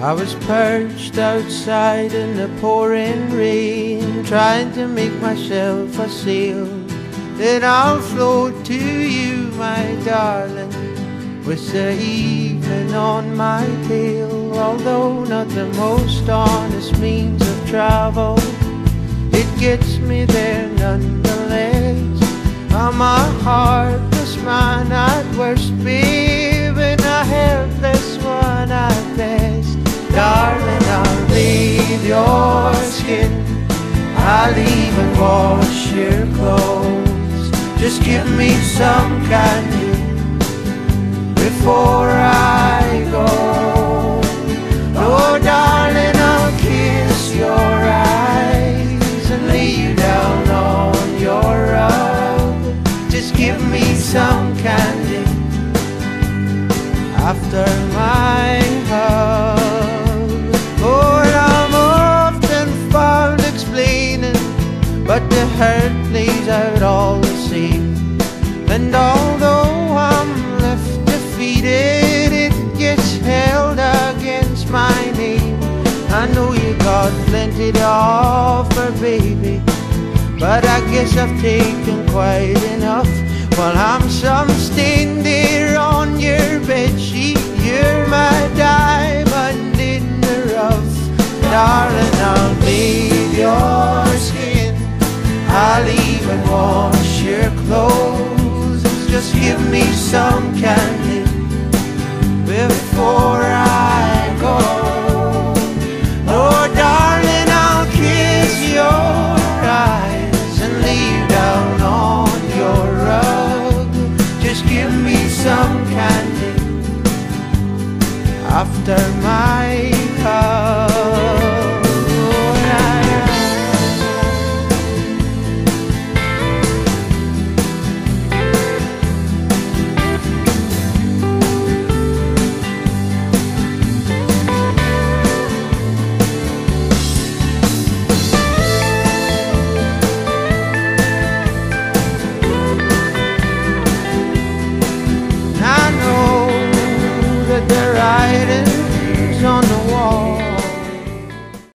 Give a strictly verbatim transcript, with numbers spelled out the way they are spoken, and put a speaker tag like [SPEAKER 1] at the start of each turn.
[SPEAKER 1] I was perched outside in the pouring rain, trying to make myself a sail. Then I'll float to you, my darling, with the evening on my tail. Although not the most honest means of travel, it gets me there nonetheless. I'm a heartless man at worst, babe, and a helpless one at best. Darling, I'll bathe your skin, I'll even wash your clothes. Just give me some candy before I go. Oh darling, I'll kiss your eyes and lay you down on your rug. Just give me some candy after my hug. Oh, and I'm often found explaining, but the hurt plays out all the same. And although I'm left defeated, it gets held against my name. I know you got plenty to offer, baby, but I guess I've taken quite enough. While I'm some stain there on your bedsheet, you're my diamond in the rough. Darling, I'll bathe your skin, I'll even wash your clothes. Just give me some candy before I go. Oh darling, I'll kiss your eyes and lay you down on your rug. Just give me some candy after my